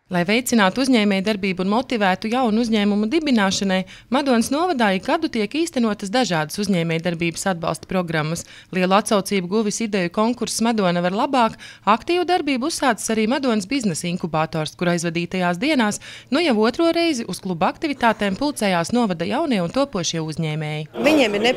Lai veicinātu uzņēmējdarbību un motivētu jaunu uzņēmumu dibināšanai, Madonas novadā ik gadu tiek īstenotas dažādas uzņēmējdarbības atbalsta programmas. Lielu atsaucību guvis ideju konkurss Madona var labāk, aktīvu darbību uzsācis arī Madonas biznesa inkubators, kur aizvadītajās dienās jau otro reizi uz kluba aktivitātēm pulcējās novada jaunie un topošie uzņēmēji. Viņiem ir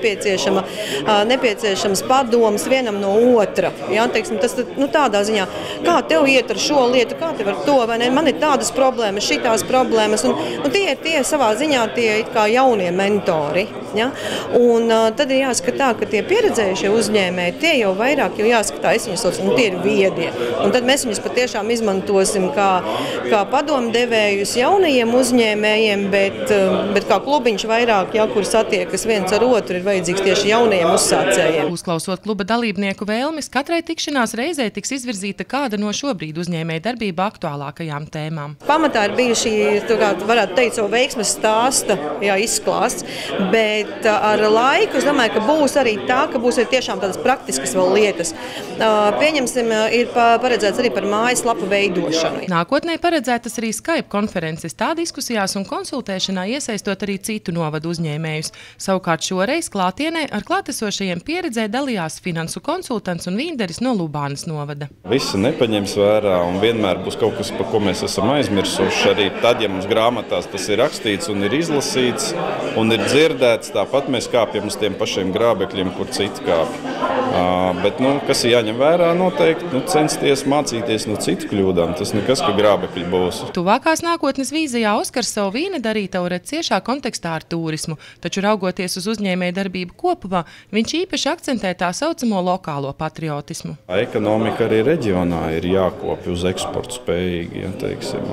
nepieciešams padoms vienam no otra. Ja, teiksim, tas tādā ziņā, kā tev iet ar šo lietu, kā tev ar to, vai ne? Man ir tādas problēmas, šitās problēmas, un tie savā ziņā tie kā jaunie mentori. Ja? Un tad ir jāskatā, ka tie pieredzējušie uzņēmēji, tie jau vairāk jāskatā, es viņus saucu, tie ir viedie. Un tad mēs viņus patiešām izmantosim kā padomdevējus jaunajiem uzņēmējiem, bet kā klubiņš vairāk, kur satiekas viens ar otru, ir vajadzīgs tieši jaunajiem uzsācējiem. Uzklausot kluba dalībnieku vēlmes, katrai tikšanās reizē tiks izvirzīta kāda no šobrīd uzņēmējdarība aktuālākajām tēmām. Pamatā ir bijuši, varētu teikt, savu veiksmes stāsta izklāsts, bet ar laiku es domāju, ka būs arī tā, ka būs arī tiešām tādas praktiskas vēl lietas. Pieņemsim, ir paredzēts arī par mājaslapu veidošanu. Nākotnē paredzētas arī Skype konferences, tā diskusijās un konsultēšanā iesaistot arī citu novadu uzņēmējus. Savukārt šoreiz klātienē ar klātesošajiem pieredzē dalījās finansu konsultants un vīnderis no Lubānas novada. Visi nepaņems vērā un vienmēr būs kaut kas, par ko mēs esam aizmirsuši. Arī tad, ja mums grāmatās tas ir rakstīts un ir izlasīts un ir dzirdēts, tāpat mēs kāpjam uz tiem pašiem grābekļiem, kur citi kāpj. Bet, kas ir jāņem vērā noteikti, censties mācīties no citu kļūdām. Tas nekas, ka grābekļi būs. Tuvākās nākotnes vīzijā Oskars savu vīnedarītavu redz ciešā kontekstā ar turismu, taču raugoties uz uzņēmējdarbību kopumā, viņš īpaši akcentē tā saucamo lokālo patriotismu. Ekonomika arī reģionā ir jākopja uz eksportu spējīgi, ja teiksim,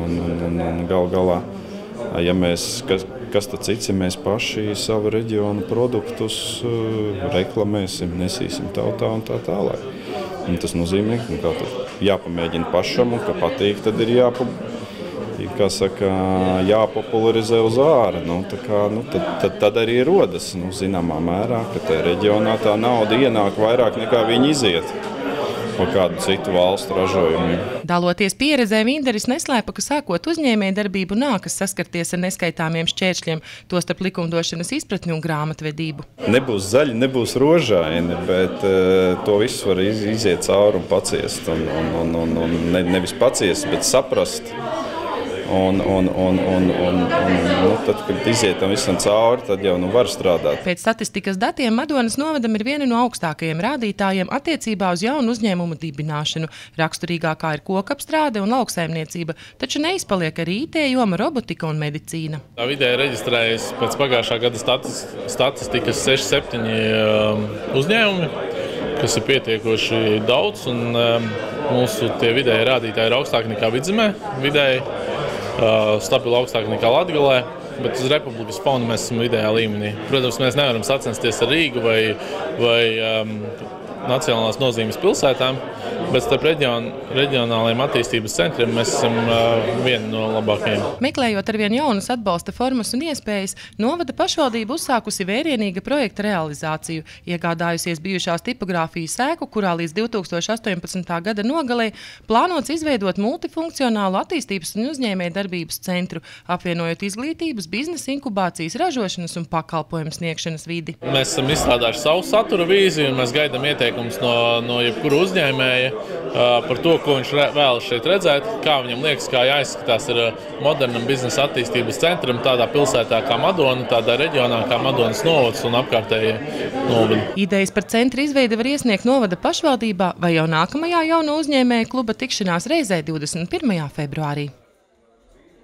un gal galā, ja mēs, kas tad cits, ja mēs paši savu reģionu produktus reklamēsim, nesīsim tautā un tā tālāk. Un tas nozīmē, ka jāpamēģina pašam, un ka patīk, tad ir jāpopularizē uz āra. Tad arī rodas, zināmā mērā, ka tajā reģionā tā nauda ienāk vairāk nekā viņi iziet par kādu citu valstu ražojumiem. Daloties pieredzē, vīnderis neslēpa, ka sākot uzņēmējdarbību nākas saskarties ar neskaitāmiem šķēršļiem, tostarp likumdošanas izpratni un grāmatvedību. Nebūs zaļi, nebūs rožaini, bet to visu var iziet cauri un paciest. Nevis paciest, bet saprast. Tad, kad iziet tam visam cauri, tad jau var strādāt. Pēc statistikas datiem Madonas novadam ir viena no augstākajiem rādītājiem attiecībā uz jaunu uzņēmumu dibināšanu. Raksturīgākā ir kokapstrāde un lauksaimniecība, taču neizpaliek arī IT joma, robotika un medicīna. Tā vidēji reģistrējas pēc pagājušā gada statistikas 6-7 uzņēmumi, kas ir pietiekoši daudz, un mūsu tie vidēji rādītāji ir augstāki nekā Vidzemē, vidēji stabili augstāk nekā Latgalē, bet uz Republikas fona mēs esam vidējā līmenī. Protams, mēs nevaram sacensties ar Rīgu vai nacionālās nozīmes pilsētām, bet starp reģionālajiem attīstības centriem mēs esam vieni no labākajiem. Meklējot arvien jaunas atbalsta formas un iespējas, novada pašvaldība uzsākusi vērienīga projekta realizāciju, iegādājusies bijušās tipogrāfijas ēku, kurā līdz 2018. gada nogalē plānots izveidot multifunkcionālu attīstības un uzņēmējdarbības centru, apvienojot izglītības, biznesa inkubācijas, ražošanas un pakalpojumu sniegšanas vidi. Mēs esam izstrādājuši savu satura vīziju un mēs gaidām ieteikumus no jebkura uzņēmēja par to, ko viņš vēlas šeit redzēt, kā viņam liekas, kā jāizskatās ar modernam biznesa attīstības centram tādā pilsētā kā Madona, tādā reģionā kā Madonas novads un apkārtējie novadi. Idejas par centra izveidi var iesniegt novada pašvaldībā vai jau nākamajā jauno uzņēmēju kluba tikšanās reizē 21. februārī.